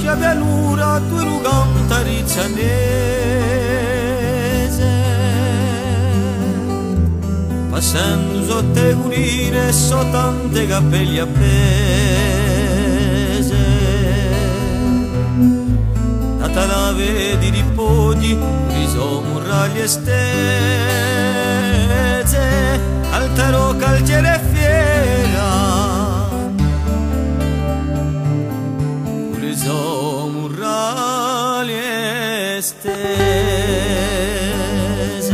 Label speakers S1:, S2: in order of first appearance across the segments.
S1: la pianura tu ruganta rizzanese, passando sotto le culine so tante capelli appese, data la vedi di podi riso muraglie stese, altero calciere fiera riso muraglie stese.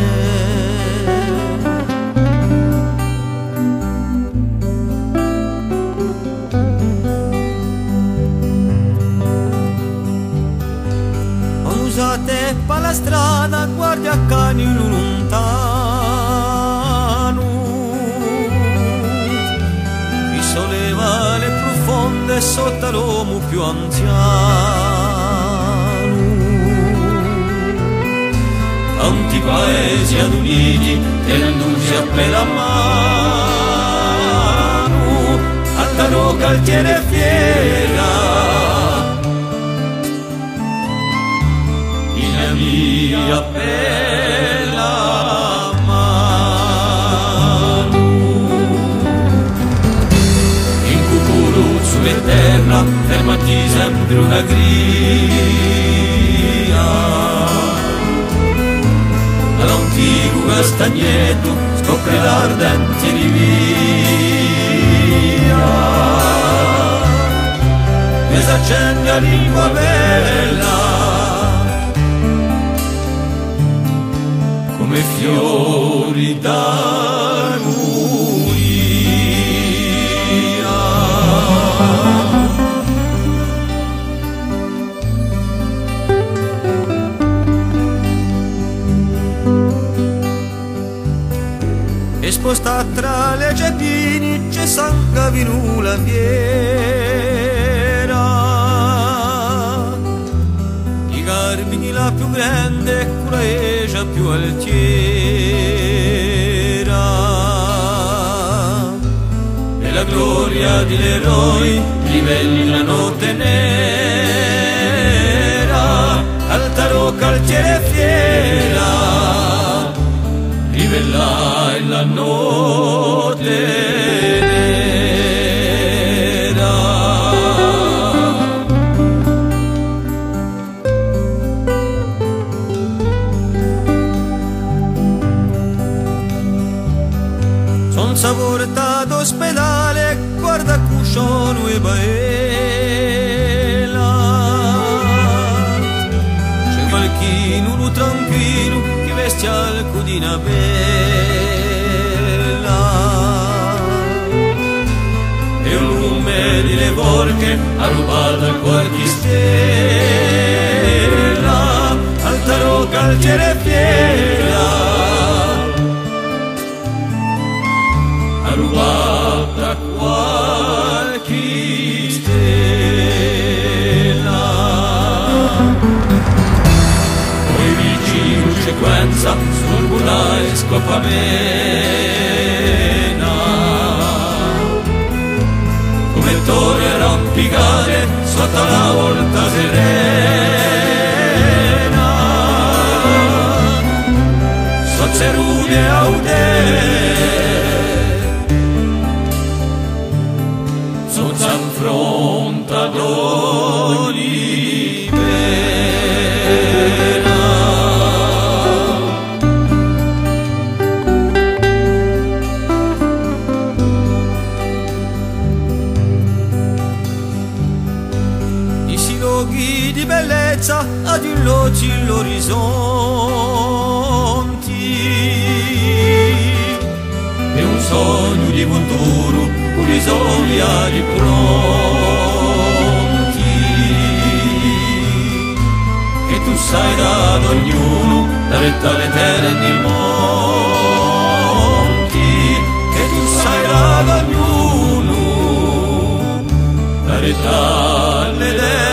S1: Usate per la strada, guardi a cani lontano, chi solleva le profonde sotto l'uomo più anziano. Tanti paesi aduniti tenendosi a per la mano, altaro calciere fiera mia bella mano. In cucuruzzo eterna fermati sempre una gria, all'antico castagneto scopre l'ardente rivia, e s'accende a lingua bella come fiori d'armonia. E sposta tra le giardini c'è Santa Vinula Fiera, i Carmini la più grande, Curaegia più altiera, e la gloria degli eroi livelli la notte nera, altaro calciere fiera rivellai la notte nera. Son saportato ospedale, guarda cusciolo e baela, c'è qualchino tranquillo che veste al cudina bella, e un lume di le vorche ha rubato qualche stella, altaro calciere fiera rubata qualche stella. Poi vicino sequenza sul bulai scopamena, come torre arrampicare sotto la volta serena, sozze rubie aude s'affronta ad ogni pena. I siloghi di bellezza ad illoci l'orizzonti, e un sogno di futuro un'isolia di pronti, che tu sai da ognuno la retta alle terre monti, che tu sai da ognuno la retta alle terre